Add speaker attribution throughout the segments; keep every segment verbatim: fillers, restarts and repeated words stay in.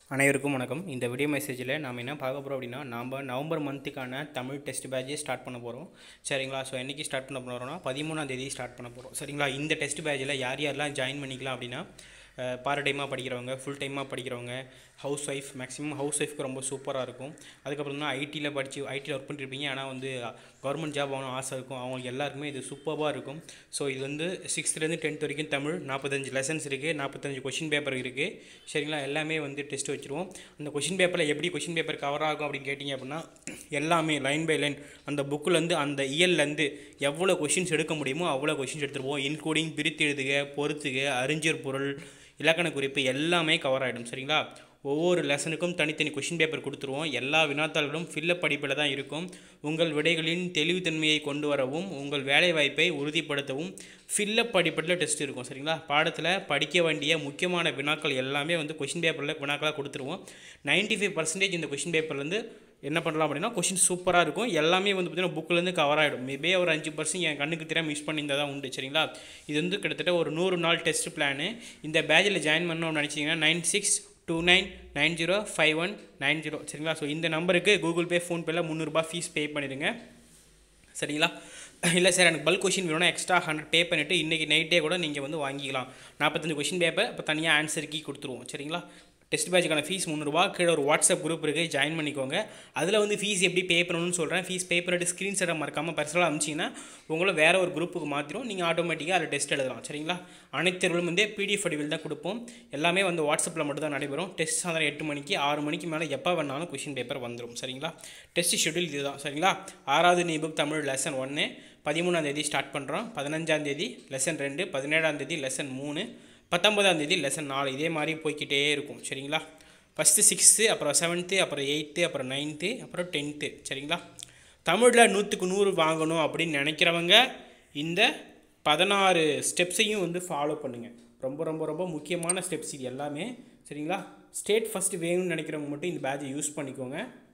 Speaker 1: அனைவருக்கும் வணக்கம். இந்த வீடியோ மெசேஜில் நாம் என்ன பார்க்க போகிறோம் அப்படின்னா, நாம் நவம்பர் மந்த்துக்கான தமிழ் டெஸ்ட் பேட்சே ஸ்டார்ட் பண்ண போகிறோம். சரிங்களா? ஸோ என்றைக்கு ஸ்டார்ட் பண்ண போகிறோம்னா பதிமூணாம் தேதி ஸ்டார்ட் பண்ண போகிறோம். சரிங்களா? இந்த டெஸ்ட் பேட்சில் யார் யாரெல்லாம் ஜாயின் பண்ணிக்கலாம் அப்படின்னா, பார்ட் டைமாக படிக்கிறவங்க, ஃபுல் டைமாக படிக்கிறவங்க, ஹவுஸ் ஒய்ஃப், மேக்ஸிமம் ஹவுஸ் ஒய்ஃப்க்கு ரொம்ப சூப்பராக இருக்கும். அதுக்கப்புறம் தான் ஐடியில் படித்து ஐடியில் ஒர்க் பண்ணியிருப்பீங்க, ஆனால் வந்து கவர்மெண்ட் ஜாப் ஆகணும் ஆசை இருக்கும், அவங்களுக்கு எல்லாருக்குமே இது சூப்பராக இருக்கும். ஸோ இது வந்து சிக்ஸ்த்துலேருந்து டென்த் வரைக்கும் தமிழ் நாற்பத்தஞ்சு லெசன்ஸ் இருக்குது, நாற்பத்தஞ்சு கொஷின் பேப்பர் இருக்குது. சரிங்களா? எல்லாமே வந்து டெஸ்ட் வச்சுருவோம். அந்த கொஷின் பேப்பரில் எப்படி கொஷின் பேப்பர் கவர் ஆகும் அப்படின்னு கேட்டிங்க அப்படின்னா, எல்லாமே லைன் பை லைன் அந்த புக்கிலேருந்து அந்த இயல்லேருந்து எவ்வளோ கொஷின்ஸ் எடுக்க முடியுமோ அவ்வளோ கொஷின்ஸ் எடுத்துருவோம். இன்க்ளூடிங் பிரித்து எழுதுக, பொறுத்துக, அறிஞர் பொருள், இலக்கண குறிப்பு எல்லாமே கவர் ஆகிடும். சரிங்களா? ஒவ்வொரு லெசனுக்கும் தனித்தனி கொஷின் பேப்பர் கொடுத்துருவோம். எல்லா வினாத்தாள்களும் ஃபில்லப் படிப்பில் தான் இருக்கும். உங்கள் விடைகளின் தெளிவுத்தன்மையை கொண்டு வரவும், உங்கள் வேலை வாய்ப்பை உறுதிப்படுத்தவும் ஃபில்லப் படிப்பில் டெஸ்ட் இருக்கும். சரிங்களா? பாடத்தில் படிக்க வேண்டிய முக்கியமான வினாக்கள் எல்லாமே வந்து கொஷின் பேப்பரில் வினாக்களாக கொடுத்துருவோம். நைன்ட்டி ஃபைவ் பர்சன்டேஜ் இந்த கொஷின் பேப்பர்லேருந்து என்ன பண்ணலாம் அப்படின்னா, கொஷின் சூப்பராக இருக்கும். எல்லாமே வந்து பார்த்திங்கன்னா புக்கிலேருந்து கவர் ஆகிடும். மேபே ஒரு அஞ்சு பர்சன்ட் என் கண்ணுக்கு தெரியாமல் மிஸ் பண்ணியிருந்தால் தான் உண்டு. சரிங்களா? இது வந்து கிட்டத்தட்ட ஒரு நூறு நாள் டெஸ்ட் பிளானு. இந்த பேட்சில் ஜாயின் பண்ணணும்னு நினச்சிங்கன்னா nine six two nine nine zero five one nine zero சரிங்களா? ஸோ இந்த நம்பருக்கு கூகுள் பே, ஃபோன்பேயில் முந்நூறுரூபா ஃபீஸ் பே பண்ணிடுங்க. சரிங்களா? இல்லை சார் எனக்கு பல்க் கொஷின் வேணும்னா எக்ஸ்ட்ரா ஹண்ட்ரட் பே பண்ணிவிட்டு இன்றைக்கி நைட்டே கூட நீங்கள் வந்து வாங்கிக்கலாம். நாற்பத்தஞ்சு கொஷின் பேப்பர் இப்போ தனியாக ஆன்சர் கீ கொடுத்துருவோம். சரிங்களா? டெஸ்ட் பேட்சுக்கான ஃபீஸ் முந்நூறுரூவா. கீழே ஒரு வாட்ஸ்அப் குரூப் இருக்குது, ஜாயின் பண்ணிக்கோங்க. அதில் வந்து ஃபீஸ் எப்படி பே பண்ணணும்னு சொல்கிறேன். ஃபீஸ் பே பண்ணிட்டு ஸ்க்ரீன்ஷாட்டை மறக்காமல் பர்சனலாக அனுப்பிச்சிங்கன்னா உங்களை வேறு ஒரு குரூப்புக்கு மாற்றிடும். நீங்கள் ஆட்டோமேட்டிக்காக அதில் டெஸ்ட் எழுதலாம். சரிங்களா? அனைத்து தேர்வுகளும் வந்து பிடிஎஃப் வடிவில் தான் கொடுப்போம். எல்லாமே வந்து வாட்ஸ்அப்பில் மட்டும் தான் நடைபெறும். டெஸ்ட் சாயந்தரம் எட்டு மணிக்கு ஆறு மணிக்கு மேலே எப்போ வேணாலும் கொஷின் பேப்பர் வந்துடும். சரிங்களா? டெஸ்ட் ஷெட்யூல் இது தான். சரிங்களா? ஆறாவது நீ புக் தமிழ் லெசன் ஒன்று பதிமூணாம் தேதி ஸ்டார்ட் பண்ணுறோம். பதினஞ்சாம் தேதி லெசன் ரெண்டு, பதினேழாம் தேதி லெசன் மூணு, பத்தொன்பதாம் தேதி லெசன் நாலு, இதே மாதிரி போய்கிட்டே இருக்கும். சரிங்களா? ஃபஸ்ட்டு சிக்ஸ்த்து, அப்புறம் செவன்த்து, அப்புறம் எயித்து, அப்புறம் நைன்த்து, அப்புறம் டென்த்து. சரிங்களா? தமிழில் நூற்றுக்கு நூறு வாங்கணும் அப்படின்னு நினைக்கிறவங்க இந்த பதினாறு ஸ்டெப்ஸையும் வந்து ஃபாலோ பண்ணுங்கள். ரொம்ப ரொம்ப ரொம்ப முக்கியமான ஸ்டெப்ஸ் இது எல்லாமே. சரிங்களா? ஸ்டேட் ஃபஸ்ட்டு வேணும்னு நினைக்கிறவங்க மட்டும் இந்த பேட்சை யூஸ் பண்ணிக்கோங்க.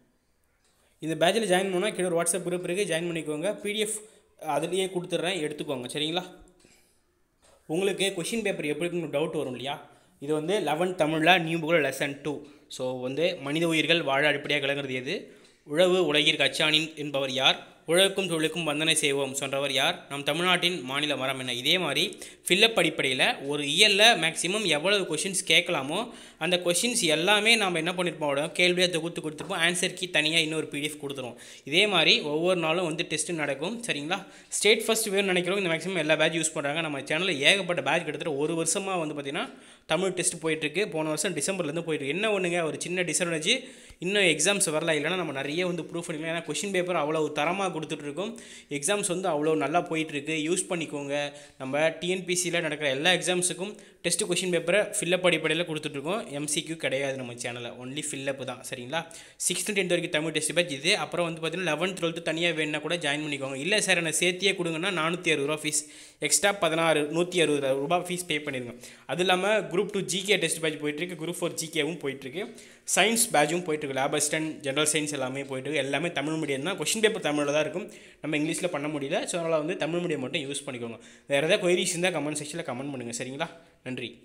Speaker 1: இந்த பேட்சில் ஜாயின் பண்ணால் கீழே ஒரு வாட்ஸ்அப் குரூப் இருக்குது, ஜாயின் பண்ணிக்கோங்க. பிடிஎஃப் அதுலேயே கொடுத்துட்றேன், எடுத்துக்கோங்க. சரிங்களா? உங்களுக்கு கொஷின் பேப்பர் எப்படி இருக்குன்னு டவுட் வரும் இல்லையா? இது வந்து லெவன்த் தமிழில் நியூ புக்கில் லெசன் டூ. ஸோ வந்து மனித உயிர்கள் வாழ அடிப்படையாக கலங்கிறது எது? உழவு உலகிற்கு அச்சாணின் என்பவர் யார்? உழவுக்கும் தொழிலுக்கும் வந்தனை செய்வோம் சொன்னவர் யார்? நம் தமிழ்நாட்டின் மாநில மரம் என்ன? இதே மாதிரி ஃபில்லப் அடிப்படையில் ஒரு இயலில் மேக்ஸிமம் எவ்வளவு கொஷின்ஸ் கேட்கலாமோ அந்த கொஷின்ஸ் எல்லாமே நம்ம என்ன பண்ணியிருப்போம், கேள்வியாக தொகுத்து கொடுத்துருப்போம். ஆன்சர் கீ தனியாக இன்னொரு பிடிஎஃப் கொடுத்துருவோம். இதே மாதிரி ஒவ்வொரு நாளும் வந்து டெஸ்ட்டு நடக்கும். சரிங்களா? ஸ்டேட் ஃபஸ்ட் வேணும்னு நினைக்கிறோம். இந்த மேக்ஸிமம் எல்லா பேட்ச் யூஸ் பண்ணுறாங்க. நம்ம சேனலில் ஏகப்பட்ட பேட்ச் கிட்டத்தட்ட ஒரு வருஷமாக வந்து பார்த்திங்கன்னா தமிழ் டெஸ்ட் போயிட்டுருக்கு. போன வருஷம் டிசம்பர்லேருந்து போயிட்டுருக்கு. என்ன ஒன்றுங்க, ஒரு சின்ன டிஸ்அட்வான்டேஜ், இன்னும் எக்ஸாம்ஸ் வரல. இல்லைனா நம்ம நிறைய வந்து ப்ரூஃப் பண்ணிக்கலாம். ஏன்னா கொஷின் பேப்பர் அவ்வளோ தரமாக கொடுத்துட்ருக்கோம். எக்ஸாம்ஸ் வந்து அவ்வளோ நல்லா போயிட்டுருக்கு. யூஸ் பண்ணிக்கோங்க. நம்ம டிஎன்பிசியில் நடக்கிற எல்லா எக்ஸாம்ஸுக்கும் டெஸ்ட்டு கொஷின் பேப்பரை ஃபில்லப் அடிப்படையில் கொடுத்துட்ருக்கோம். எம்சிக்யூ கிடையாது நம்ம சேனலில், ஒன்லி ஃபில்லப் தான். சரிங்களா? சிக்ஸ்த்து டென்த் வரைக்கும் தமிழ் டெஸ்ட் பேட்ச் இது. அப்புறம் வந்து பார்த்திங்கன்னா லெவன்த் டுவெல்த்து தனியாக வேணுன்னா கூட ஜாயின் பண்ணிக்கோங்க. இல்லை சார் எனக்கு சேர்த்தியே கொடுங்கன்னா நானூற்றி அறுபது ரூபா ஃபீஸ், எக்ஸ்ட்ரா பதினாறு நூற்றி அறுபது ரூபா ஃபீஸ் பே பண்ணிடுங்க. அது இல்லாமல் group two GK test batch போயிட்டுருக்கு, குரூப் ஃபோர் ஜிகேவும் போயிட்டுருக்கு, சயின்ஸ் பேட்சும் போயிட்டுருக்கு, லேப் அசிஸ்டன்ட், ஜென்ரல் சயின்ஸ் எல்லாமே போயிட்டுருக்கு. எல்லாமே தமிழ் மீடியம் தான். கொஷின் பேப்பர் தமிழில் தான் இருக்கும். நம்ம இங்கிலீஷில் பண்ண முடியல. ஸோ அதனால் வந்து தமிழ் மீடியம் மட்டும் யூஸ் பண்ணிக்கோங்க. வேறு ஏதாவது கொயரிஸ் இருந்தால் கமெண்ட் செக்ஷனில் கமெண்ட் பண்ணுங்கள். சரிங்களா? நன்றி.